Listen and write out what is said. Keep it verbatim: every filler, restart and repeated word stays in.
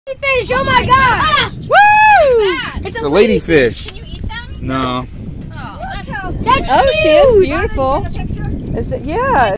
Fish! Oh my god! Ah! Woo! It's a ladyfish. Can you eat them? No. Oh, that's That's Oh, huge. she is beautiful. Is it? Yeah.